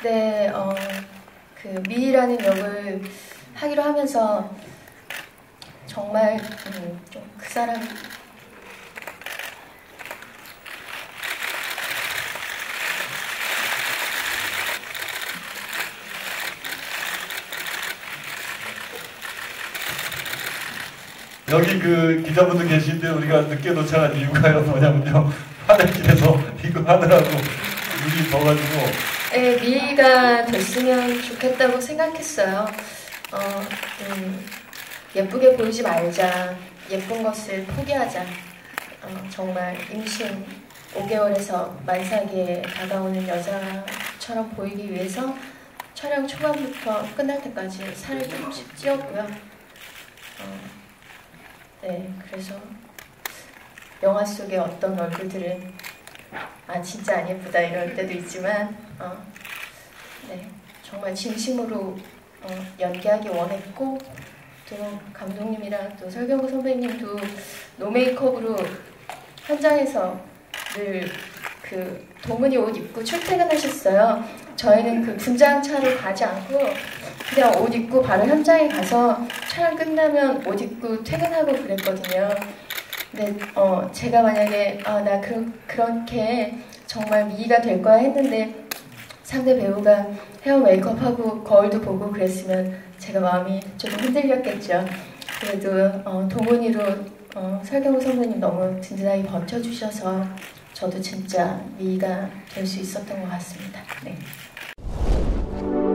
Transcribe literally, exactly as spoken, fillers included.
그때 어, 그 미희라는 역을 하기로 하면서 정말 음, 좀 그 사람 여기 그 기자분들 계신데 우리가 늦게 도착한 이유가 뭐냐면요. 하늘 길에서 이거 하느라고 눈이 더가지고. 네, 미희가 됐으면 좋겠다고 생각했어요. 어, 음, 예쁘게 보이지 말자. 예쁜 것을 포기하자. 어, 정말 임신 오 개월에서 만삭에 다가오는 여자처럼 보이기 위해서 촬영 초반부터 끝날 때까지 살을 조금씩 찌웠고요. 어, 네, 그래서 영화 속의 어떤 얼굴들은 아 진짜 안 예쁘다 이럴 때도 있지만 어, 네, 정말 진심으로 어, 연기하기 원했고 또 감독님이랑 또 설경구 선배님도 노메이크업으로 현장에서 늘 그 동은이 옷 입고 출퇴근하셨어요. 저희는 그 분장차로 가지 않고 그냥 옷 입고 바로 현장에 가서 촬영 끝나면 옷 입고 퇴근하고 그랬거든요. 근데 어, 제가 만약에 아, 나 그, 그렇게 정말 미희가 될 거야 했는데 상대 배우가 헤어 메이크업하고 거울도 보고 그랬으면 제가 마음이 조금 흔들렸겠죠. 그래도 어, 동훈이로 어, 설경구 선배님 너무 든든하게 버텨주셔서 저도 진짜 미희가 될 수 있었던 것 같습니다. 네.